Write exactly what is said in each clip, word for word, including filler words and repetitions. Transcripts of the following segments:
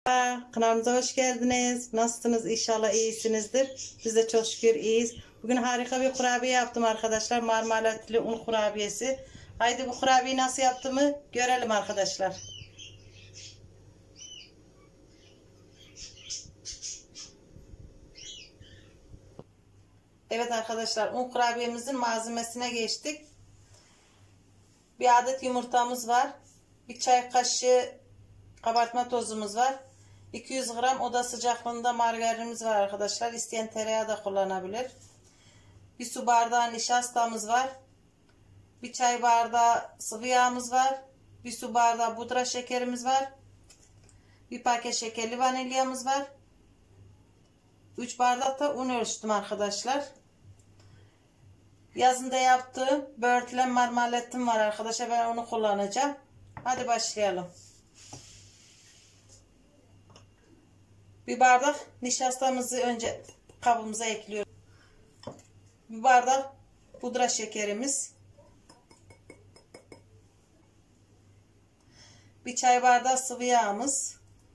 Kanalımıza hoş geldiniz. Nasılsınız? İnşallah iyisinizdir. Biz de çok şükür iyiyiz. Bugün harika bir kurabiye yaptım arkadaşlar. Marmelatlı un kurabiyesi. Haydi bu kurabiyeyi nasıl yaptığımı görelim arkadaşlar. Evet arkadaşlar, un kurabiyemizin malzemesine geçtik. Bir adet yumurtamız var. Bir çay kaşığı kabartma tozumuz var. iki yüz gram oda sıcaklığında margarinimiz var arkadaşlar. İsteyen tereyağı da kullanabilir. Bir su bardağı nişastamız var. Bir çay bardağı sıvı yağımız var. Bir su bardağı pudra şekerimiz var. Bir paket şekerli vanilyamız var. üç bardak da un ölçtüm arkadaşlar. Yazında yaptığım böğürtlen marmelatim var arkadaşlar. Ben onu kullanacağım. Hadi başlayalım. Bir bardak nişastamızı önce kabımıza ekliyoruz. Bir bardak pudra şekerimiz. Bir çay bardağı sıvı yağımız.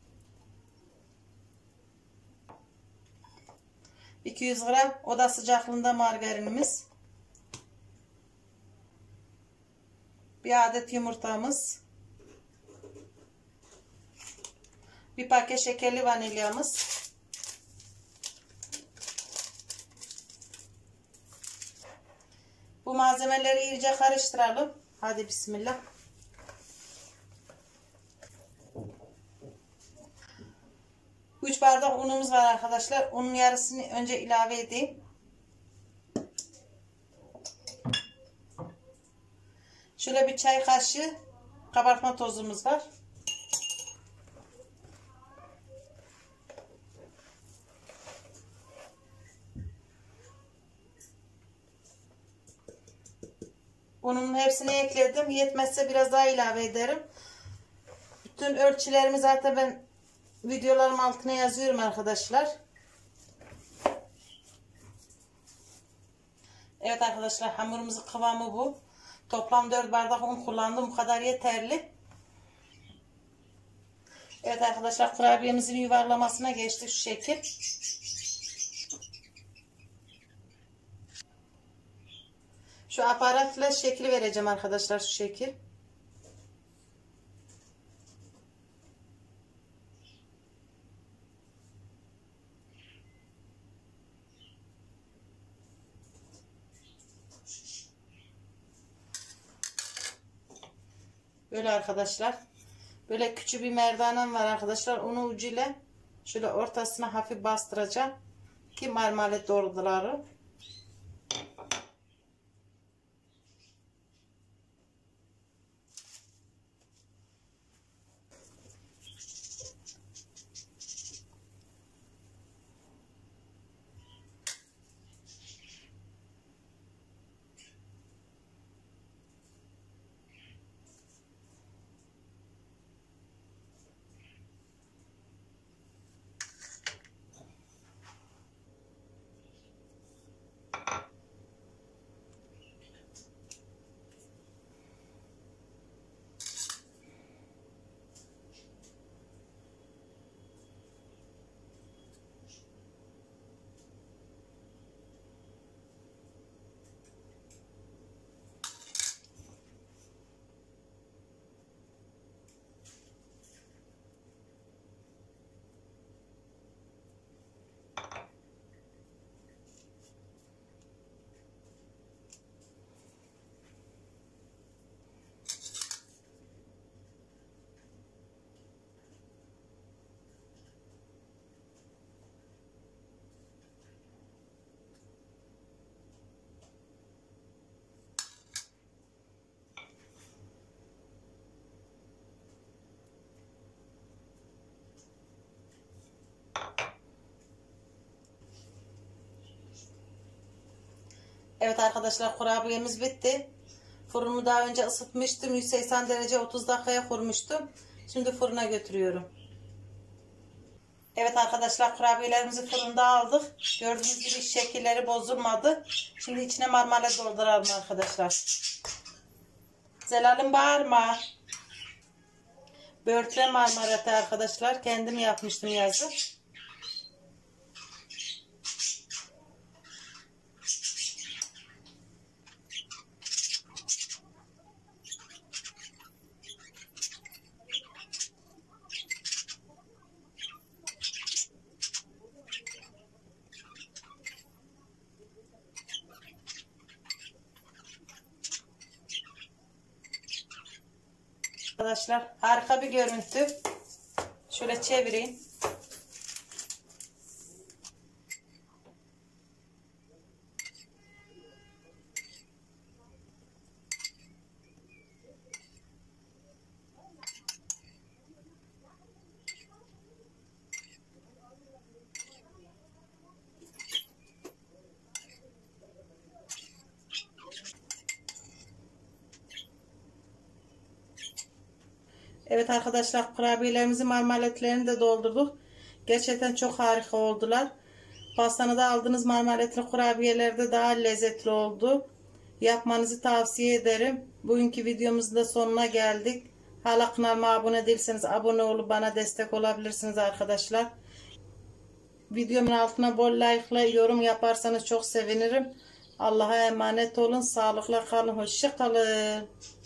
iki yüz gram oda sıcaklığında margarinimiz. Bir adet yumurtamız. Bir paket şekerli vanilyamız. Bu malzemeleri iyice karıştıralım. Hadi bismillah. üç bardak unumuz var arkadaşlar. Unun yarısını önce ilave edeyim. Şöyle bir çay kaşığı kabartma tozumuz var. Unun hepsini ekledim. Yetmezse biraz daha ilave ederim. Bütün ölçülerimi zaten ben videolarım altına yazıyorum arkadaşlar. Evet arkadaşlar, hamurumuzun kıvamı bu. Toplam dört bardak un kullandım. Bu kadar yeterli. Evet arkadaşlar, kurabiyemizin yuvarlamasına geçtik şu şekil. Şu aparatla şekli vereceğim arkadaşlar, şu şekil. Böyle arkadaşlar. Böyle küçük bir merdanem var arkadaşlar. Onu ucuyla şöyle ortasına hafif bastıracağım ki marmelat doğruları. Evet arkadaşlar, kurabiyemiz bitti. Fırını daha önce ısıtmıştım. yüz seksen derece otuz dakikaya kurmuştum. Şimdi fırına götürüyorum. Evet arkadaşlar, kurabiyelerimizi fırında aldık. Gördüğünüz gibi şekilleri bozulmadı. Şimdi içine marmelat dolduralım arkadaşlar. Zelal'im bağırma. Börtlen marmelatı arkadaşlar. Kendim yapmıştım yazın. Arkadaşlar harika bir görüntü. Şöyle çevireyim. Evet arkadaşlar, kurabiyelerimizi, marmelatlerini de doldurduk. Gerçekten çok harika oldular. Pastanede aldığınız marmelatlı kurabiyeler de daha lezzetli oldu. Yapmanızı tavsiye ederim. Bugünkü videomuzun da sonuna geldik. Hala kanalıma abone değilseniz abone olup bana destek olabilirsiniz arkadaşlar. Videomun altına bol like'la yorum yaparsanız çok sevinirim. Allah'a emanet olun. Sağlıkla kalın. Hoşça kalın.